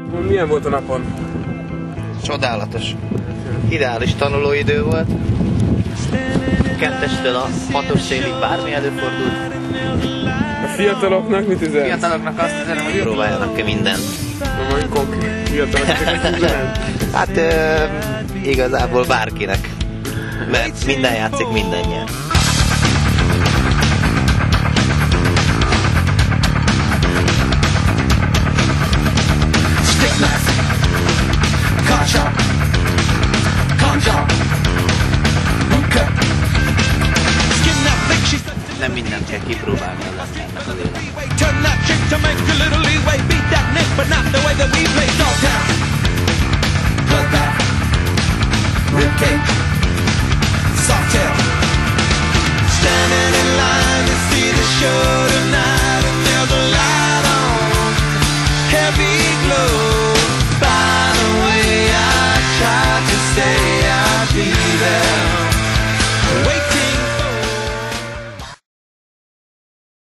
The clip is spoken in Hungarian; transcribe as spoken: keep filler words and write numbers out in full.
Milyen volt a napon? Csodálatos. Ideális tanulóidő volt. Kettestől a hatos félig bármi előfordult. A fiataloknak mit üzen? A fiataloknak azt üzenem, hogy próbáljanak ki mindent. Na, majd konkrét fiataloknak mit üzen? Hát ö, igazából bárkinek. Mert minden játszik mindennyian. Nem mindent kell kipróbálni az embernek az életben.